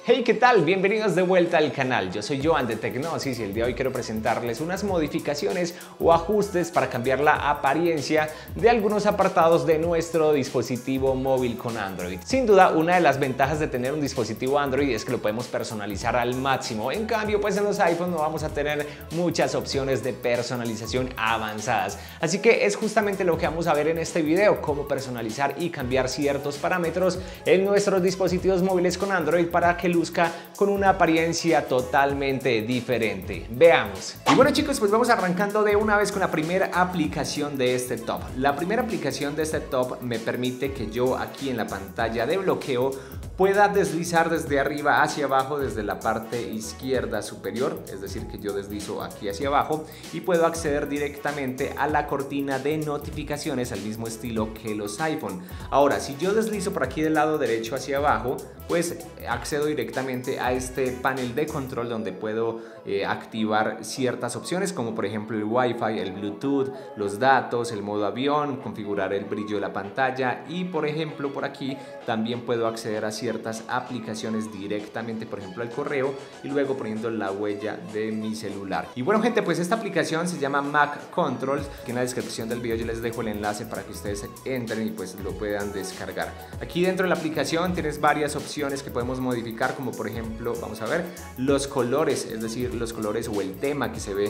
Hey, ¿qué tal? Bienvenidos de vuelta al canal. Yo soy Joan de Tecnosis y el día de hoy quiero presentarles unas modificaciones o ajustes para cambiar la apariencia de algunos apartados de nuestro dispositivo móvil con Android. Sin duda, una de las ventajas de tener un dispositivo Android es que lo podemos personalizar al máximo. En cambio, pues en los iPhones no vamos a tener muchas opciones de personalización avanzadas. Así que es justamente lo que vamos a ver en este video, cómo personalizar y cambiar ciertos parámetros en nuestros dispositivos móviles con Android para que luzca con una apariencia totalmente diferente. Veamos. Y bueno, chicos, pues vamos arrancando de una vez con la primera aplicación de este top. La primera aplicación de este top me permite que yo aquí en la pantalla de bloqueo pueda deslizar desde arriba hacia abajo, desde la parte izquierda superior, es decir, que yo deslizo aquí hacia abajo y puedo acceder directamente a la cortina de notificaciones al mismo estilo que los iPhone. Ahora, si yo deslizo por aquí del lado derecho hacia abajo, pues accedo directamente a este panel de control donde puedo activar ciertas opciones como por ejemplo el Wi-Fi, el Bluetooth, los datos, el modo avión, configurar el brillo de la pantalla y por ejemplo por aquí también puedo acceder a ciertas aplicaciones directamente, por ejemplo al correo y luego poniendo la huella de mi celular. Y bueno, gente, pues esta aplicación se llama Mac Controls, que en la descripción del video yo les dejo el enlace para que ustedes entren y pues lo puedan descargar. Aquí dentro de la aplicación tienes varias opciones que podemos modificar, como por ejemplo, vamos a ver, los colores, es decir, los colores o el tema que se ve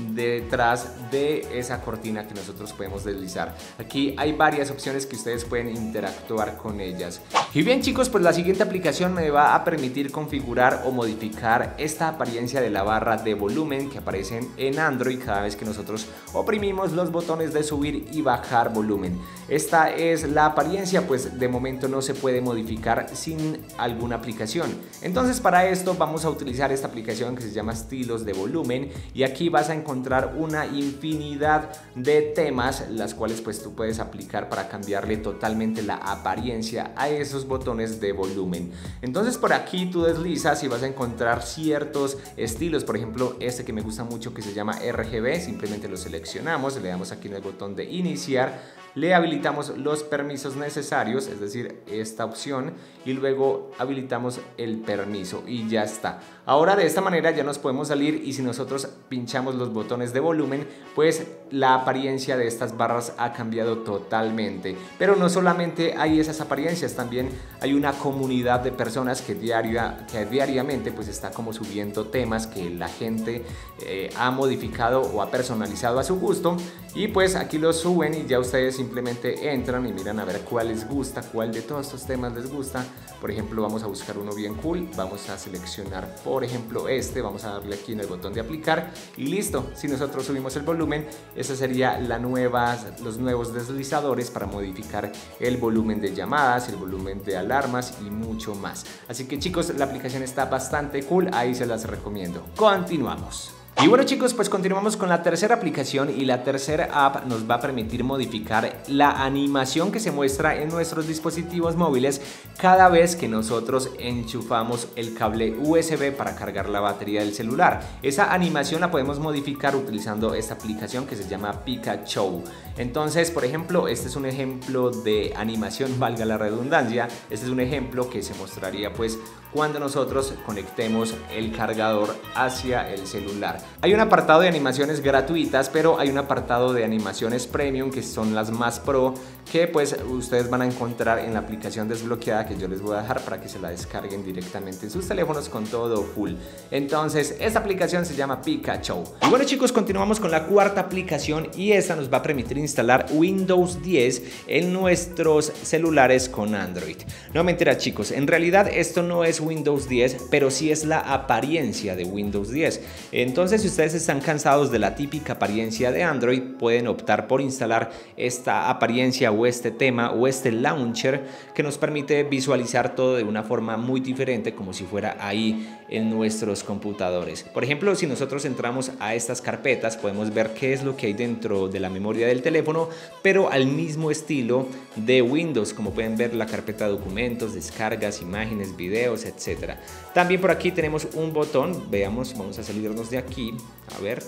detrás de esa cortina que nosotros podemos deslizar. Aquí hay varias opciones que ustedes pueden interactuar con ellas. Y bien, chicos, pues la siguiente aplicación me va a permitir configurar o modificar esta apariencia de la barra de volumen que aparecen en Android cada vez que nosotros oprimimos los botones de subir y bajar volumen. Esta es la apariencia, pues de momento no se puede modificar sin alguna aplicación. Entonces para esto vamos a utilizar esta aplicación que se llama estilos de volumen y aquí vas a encontrar una infinidad de temas las cuales pues tú puedes aplicar para cambiarle totalmente la apariencia a esos botones de volumen. Entonces por aquí tú deslizas y vas a encontrar ciertos estilos, por ejemplo este que me gusta mucho que se llama RGB, simplemente lo seleccionamos, le damos aquí en el botón de iniciar, le habilitamos los permisos necesarios, es decir, esta opción, y luego habilitamos el permiso y ya está. Ahora de esta manera ya nos podemos salir y si nosotros pinchamos los botones de volumen, pues la apariencia de estas barras ha cambiado totalmente. Pero no solamente hay esas apariencias, también hay una comunidad de personas que diariamente pues está como subiendo temas que la gente ha modificado o ha personalizado a su gusto y pues aquí los suben y ya ustedes simplemente entran y miran a ver cuál les gusta, cuál de todos estos temas les gusta. Por ejemplo, vamos a buscar uno bien cool, vamos a seleccionar por ejemplo vamos a darle aquí en el botón de aplicar y listo. Si nosotros subimos el volumen, esa sería los nuevos deslizadores para modificar el volumen de llamadas, el volumen de alarmas y mucho más. Así que chicos, la aplicación está bastante cool, ahí se las recomiendo. Continuamos. Y bueno, chicos, pues continuamos con la tercera aplicación y la tercera app nos va a permitir modificar la animación que se muestra en nuestros dispositivos móviles cada vez que nosotros enchufamos el cable USB para cargar la batería del celular. Esa animación la podemos modificar utilizando esta aplicación que se llama Pikachu. Entonces, por ejemplo, este es un ejemplo de animación, valga la redundancia. Este es un ejemplo que se mostraría pues cuando nosotros conectemos el cargador hacia el celular. Hay un apartado de animaciones gratuitas, pero hay un apartado de animaciones premium que son las más pro, que pues ustedes van a encontrar en la aplicación desbloqueada que yo les voy a dejar para que se la descarguen directamente en sus teléfonos con todo full. Entonces esta aplicación se llama Pikachu. Y bueno, chicos, continuamos con la cuarta aplicación y esta nos va a permitir instalar Windows 10 en nuestros celulares con Android. No, mentira, chicos, en realidad esto no es Windows 10, pero sí es la apariencia de Windows 10. Entonces si ustedes están cansados de la típica apariencia de Android, pueden optar por instalar esta apariencia o este tema o este launcher que nos permite visualizar todo de una forma muy diferente, como si fuera ahí en nuestros computadores. Por ejemplo, si nosotros entramos a estas carpetas, podemos ver qué es lo que hay dentro de la memoria del teléfono, pero al mismo estilo de Windows, como pueden ver la carpeta de documentos, descargas, imágenes, videos, etc. También por aquí tenemos un botón, veamos, vamos a salirnos de aquí, a ver.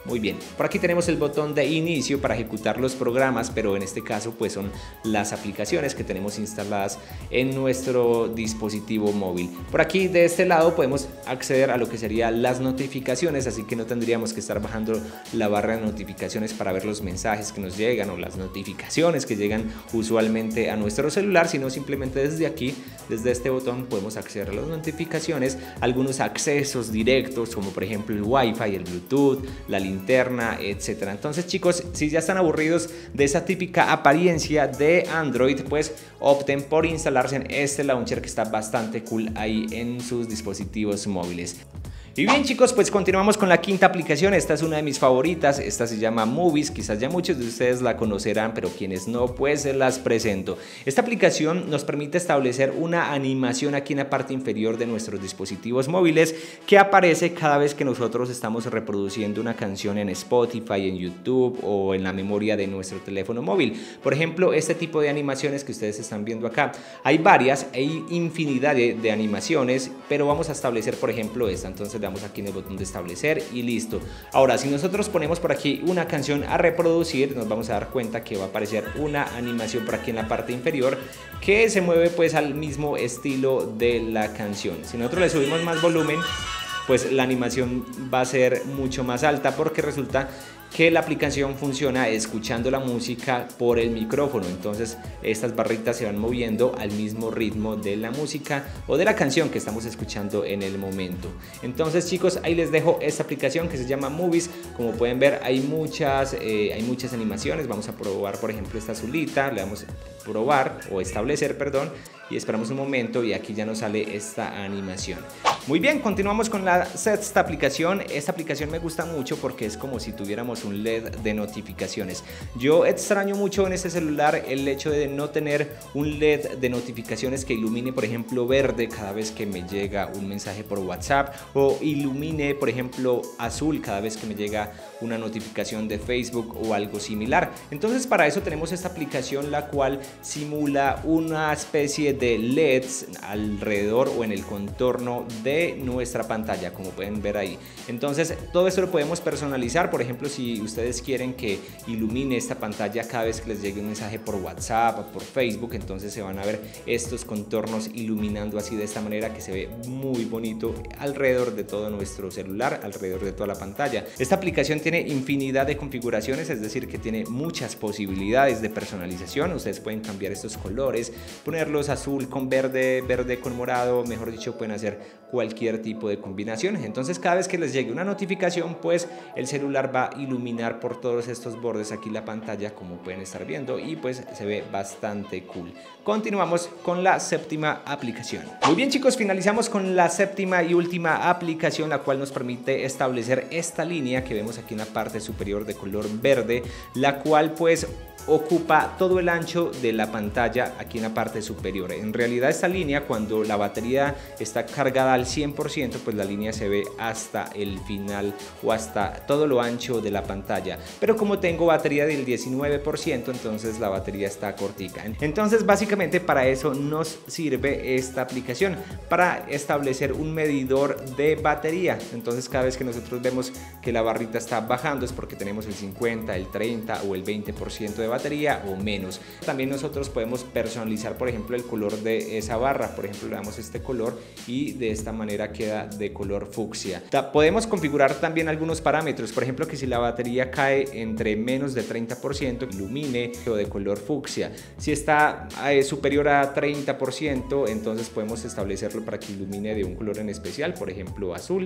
Muy bien, por aquí tenemos el botón de inicio para ejecutar los programas, pero en este caso pues son las aplicaciones que tenemos instaladas en nuestro dispositivo móvil. Por aquí de este lado podemos acceder a lo que serían las notificaciones, así que no tendríamos que estar bajando la barra de notificaciones para ver los mensajes que nos llegan o las notificaciones que llegan usualmente a nuestro celular, sino simplemente desde aquí, desde este botón podemos acceder a las notificaciones, algunos accesos directos como por ejemplo el Wi-Fi, el Bluetooth, la linterna, etcétera. Entonces chicos, si ya están aburridos de esa típica apariencia de Android, pues opten por instalarse en este launcher que está bastante cool ahí en sus dispositivos móviles. Y bien chicos, pues continuamos con la quinta aplicación. Esta es una de mis favoritas, esta se llama Movies. Quizás ya muchos de ustedes la conocerán, pero quienes no, pues se las presento. Esta aplicación nos permite establecer una animación aquí en la parte inferior de nuestros dispositivos móviles que aparece cada vez que nosotros estamos reproduciendo una canción en Spotify, en YouTube o en la memoria de nuestro teléfono móvil. Por ejemplo, este tipo de animaciones que ustedes están viendo acá, hay varias, hay infinidad de animaciones, pero vamos a establecer por ejemplo esta. Entonces le damos aquí en el botón de establecer y listo. Ahora, si nosotros ponemos por aquí una canción a reproducir, nos vamos a dar cuenta que va a aparecer una animación por aquí en la parte inferior que se mueve pues al mismo estilo de la canción. Si nosotros le subimos más volumen, pues la animación va a ser mucho más alta, porque resulta que la aplicación funciona escuchando la música por el micrófono. Entonces estas barritas se van moviendo al mismo ritmo de la música o de la canción que estamos escuchando en el momento. Entonces chicos, ahí les dejo esta aplicación que se llama Movies. Como pueden ver, hay muchas animaciones. Vamos a probar por ejemplo esta azulita, le damos a probar o establecer, perdón, y esperamos un momento y aquí ya nos sale esta animación. Muy bien, continuamos con la sexta aplicación. Esta aplicación me gusta mucho porque es como si tuviéramos un LED de notificaciones. Yo extraño mucho en este celular el hecho de no tener un LED de notificaciones que ilumine por ejemplo verde cada vez que me llega un mensaje por WhatsApp, o ilumine por ejemplo azul cada vez que me llega una notificación de Facebook o algo similar. Entonces para eso tenemos esta aplicación, la cual simula una especie de LEDs alrededor o en el contorno de nuestra pantalla, como pueden ver ahí. Entonces todo esto lo podemos personalizar. Por ejemplo, si ustedes quieren que ilumine esta pantalla cada vez que les llegue un mensaje por WhatsApp o por Facebook, entonces se van a ver estos contornos iluminando así de esta manera, que se ve muy bonito alrededor de todo nuestro celular, alrededor de toda la pantalla. Esta aplicación tiene infinidad de configuraciones, es decir que tiene muchas posibilidades de personalización. Ustedes pueden cambiar estos colores, ponerlos azul con verde, verde con morado, mejor dicho, pueden hacer cualquier tipo de combinación. Entonces cada vez que les llegue una notificación, pues el celular va a iluminar por todos estos bordes aquí la pantalla, como pueden estar viendo, y pues se ve bastante cool. Continuamos con la séptima aplicación. Muy bien chicos, finalizamos con la séptima y última aplicación, la cual nos permite establecer esta línea que vemos aquí en la parte superior de color verde, la cual pues ocupa todo el ancho de la pantalla aquí en la parte superior. En realidad esta línea, cuando la batería está cargada al 100%, pues la línea se ve hasta el final o hasta todo lo ancho de la pantalla, pero como tengo batería del 19%, entonces la batería está cortica. Entonces básicamente para eso nos sirve esta aplicación, para establecer un medidor de batería. Entonces cada vez que nosotros vemos que la barrita está bajando, es porque tenemos el 50, el 30 o el 20% de batería o menos. También nosotros podemos personalizar por ejemplo el color de esa barra. Por ejemplo, le damos este color y de esta manera queda de color fucsia. Podemos configurar también algunos parámetros, por ejemplo que si la batería cae entre menos de 30% ilumine o de color fucsia. Si está superior a 30%, entonces podemos establecerlo para que ilumine de un color en especial, por ejemplo azul.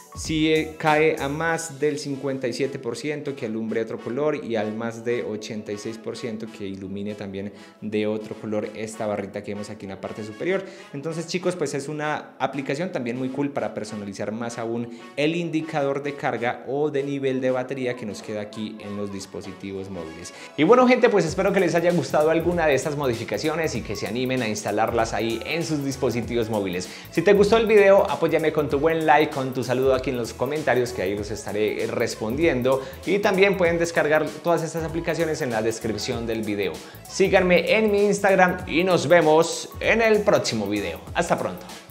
Si cae a más del 57%, que alumbre otro color, y al más de 86% que ilumine también de otro color esta barrita que vemos aquí en la parte superior. Entonces chicos, pues es una aplicación también muy cool para personalizar más aún el indicador de carga o de nivel de batería que nos queda aquí en los dispositivos móviles. Y bueno gente, pues espero que les haya gustado alguna de estas modificaciones y que se animen a instalarlas ahí en sus dispositivos móviles. Si te gustó el video, apóyame con tu buen like, con tu saludo aquí en los comentarios, que ahí los estaré respondiendo, y también pueden descargar todas estas aplicaciones en la descripción del video. Síganme en mi Instagram y nos vemos en el próximo video. Hasta pronto.